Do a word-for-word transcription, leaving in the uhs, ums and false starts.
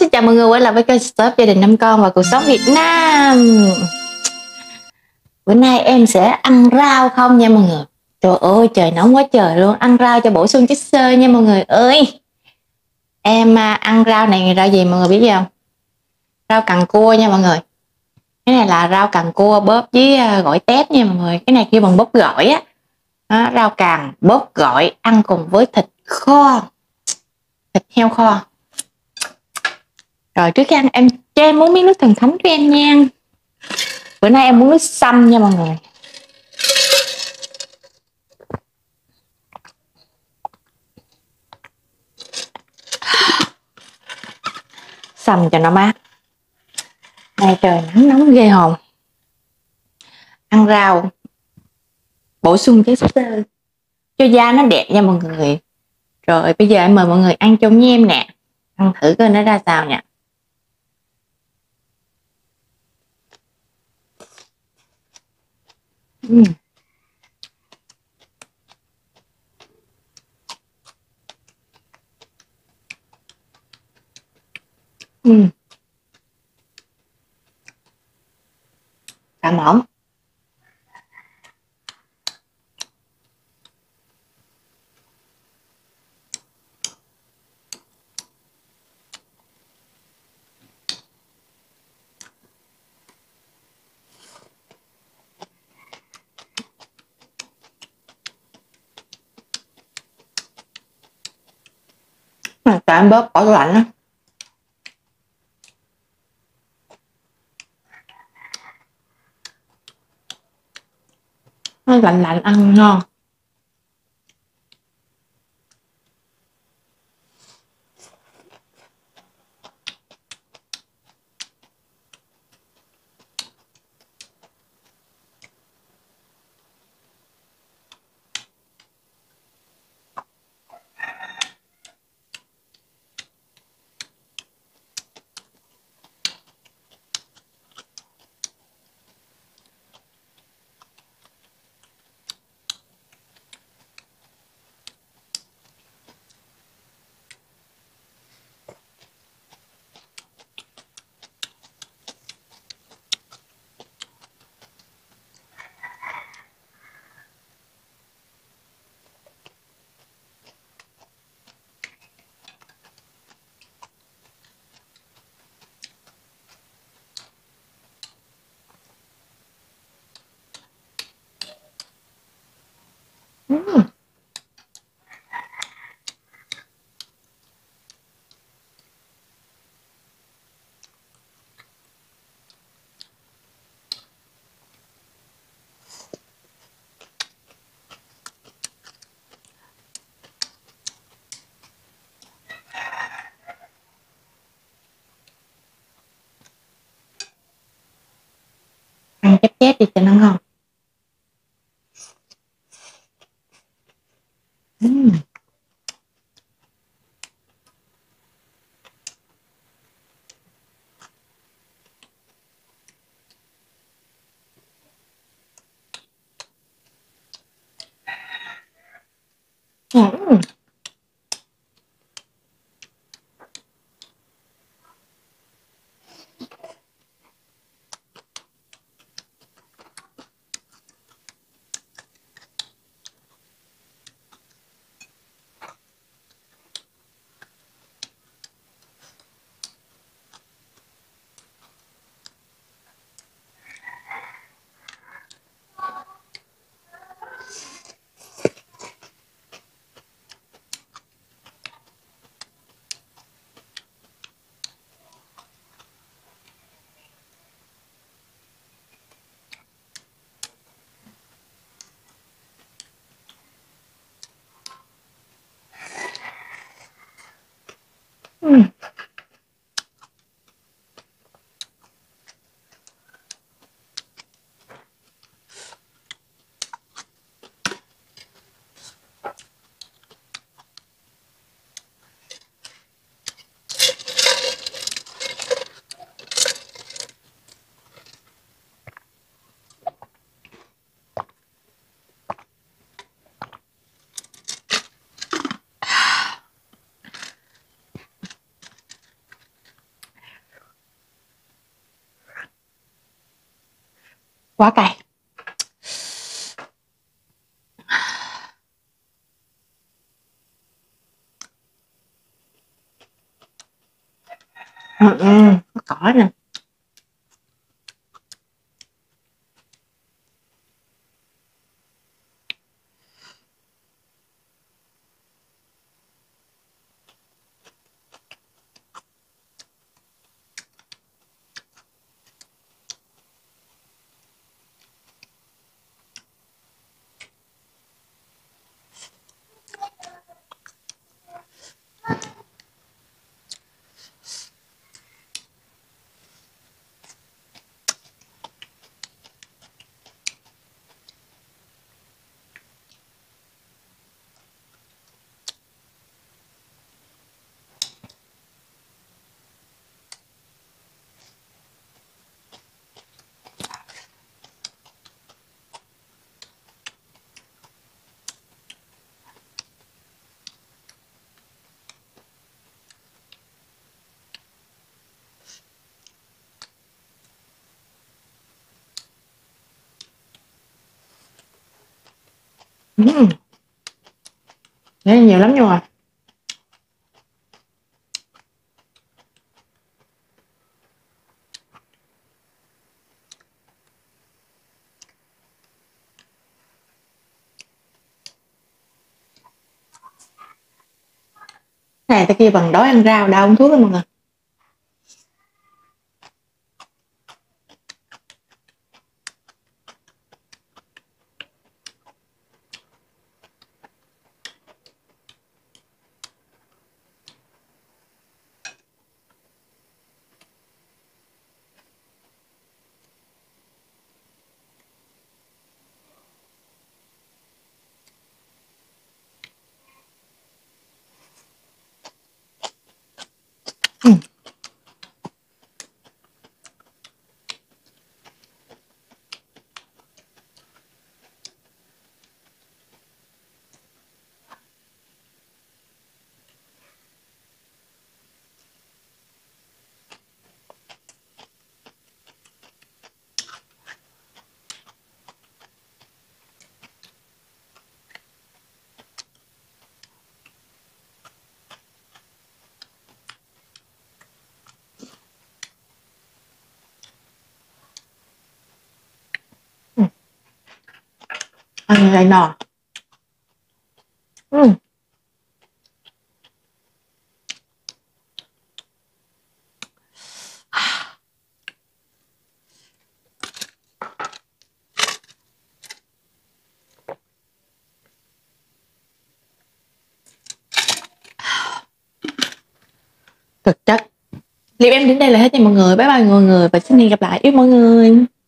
xin chào mọi người quay lại với kênh Stop Gia đình năm con và cuộc sống Việt Nam. Bữa nay em sẽ ăn rau không nha mọi người. Trời ơi trời nóng quá trời luôn. Ăn rau cho bổ sung chất xơ nha mọi người ơi. Em ăn rau này rau gì mọi người biết gì không? Rau càng cua nha mọi người. Cái này là rau càng cua bóp với gỏi tép nha mọi người. Cái này kêu bằng bóp gỏi á. Đó, rau càng bóp gỏi ăn cùng với thịt kho, thịt heo kho. Rồi trước khi ăn em cho em muốn miếng nước thần thánh của em nha. Bữa nay em muốn nước sâm nha mọi người. Sâm cho nó mát. Nay trời nắng nóng ghê hồn. Ăn rau bổ sung chất xơ cho da nó đẹp nha mọi người. Rồi bây giờ em mời mọi người ăn chung với em nè. Ăn thử coi nó ra sao nha. uhm. uhm. Cảm ơn. Tại em bóp bỏ lạnh á. Nó lạnh lạnh ăn ngon. uhm. Ăn chép chép đi cho nó ngon. uhm. uhm. Quá cay. Ừ, ừ, có cỏ nè. Ừ. Đấy là nhiều lắm nhưng mà này ta kia bằng đói ăn rau đau uống thuốc đó mọi người. Ừ. Ừ. Ăn lại nò. Ừ. Thực chất clip em đến đây là hết nha mọi người. Bye bye mọi người và xin hẹn gặp lại yêu mọi người.